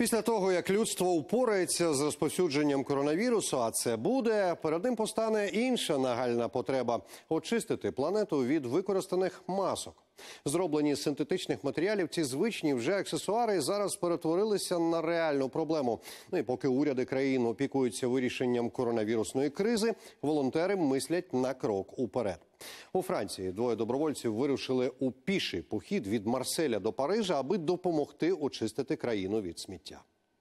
Після того, як людство впорається з розповсюдженням коронавірусу, а це буде, перед ним постане інша нагальна потреба – очистити планету від використаних масок. Зроблені з синтетичних матеріалів, ці звичні вже аксесуари зараз перетворилися на реальну проблему. Ну і поки уряди країн опікуються вирішенням коронавірусної кризи, волонтери мислять на крок уперед. У Франції двоє добровольців вирушили у піший похід від Марселя до Парижа, аби допомогти очистити країну від сміття.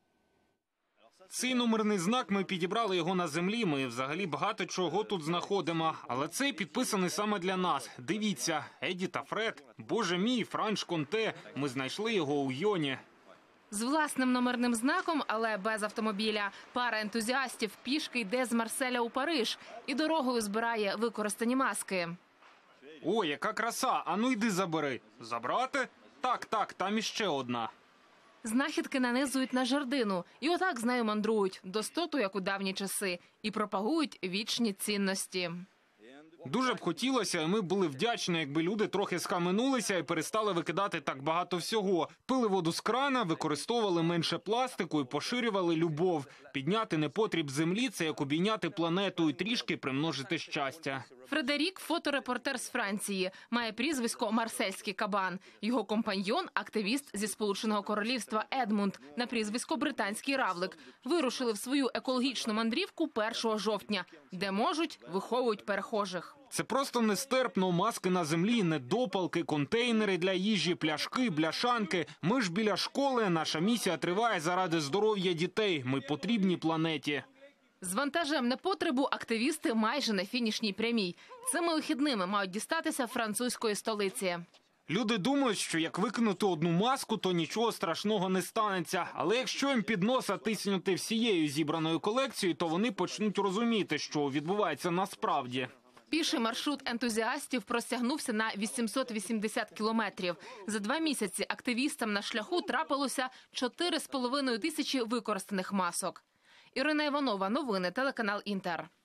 Цей номерний знак, ми підібрали його на землі, ми взагалі багато чого тут знаходимо. Але цей підписаний саме для нас. Дивіться, Еді та Фред, боже мій, Франш Конте, ми знайшли його у Йоні. З власним номерним знаком, але без автомобіля, пара ентузіастів пішки йде з Марселя у Париж і дорогою збирає використані маски. О, яка краса, а ну йди забери. Забрати? Так, там іще одна. Знахідки нанизують на жердину і отак з нею мандрують, достоту, як у давні часи, і пропагують вічні цінності. Дуже б хотілося, і ми були вдячні, якби люди трохи схаменулися і перестали викидати так багато всього. Пили воду з крана, використовували менше пластику і поширювали любов. Підняти непотріб землі – це як обійняти планету і трішки примножити щастя. Фредерік – фоторепортер з Франції, має прізвисько «Марсельський кабан». Його компаньйон – активіст зі Сполученого Королівства Едмунд на прізвисько «Британський равлик». Вирушили в свою екологічну мандрівку 1 жовтня. Де можуть, виховують перехожих. Це просто нестерпно. Маски на землі, недопалки, контейнери для їжі, пляшки, бляшанки. Ми ж біля школи, наша місія триває заради здоров'я дітей. Ми потрібні планеті. З вантажем непотребу активісти майже на фінішній прямій. Цими вихідними мають дістатися французької столиці. Люди думають, що як викинути одну маску, то нічого страшного не станеться. Але якщо їм під носа тиснути всією зібраною колекцією, то вони почнуть розуміти, що відбувається насправді. Піший маршрут ентузіастів простягнувся на 880 кілометрів. За 2 місяці активістам на шляху трапилося 4,5 тисячі використаних масок. Ірина Іванова, новини, телеканал «Інтер».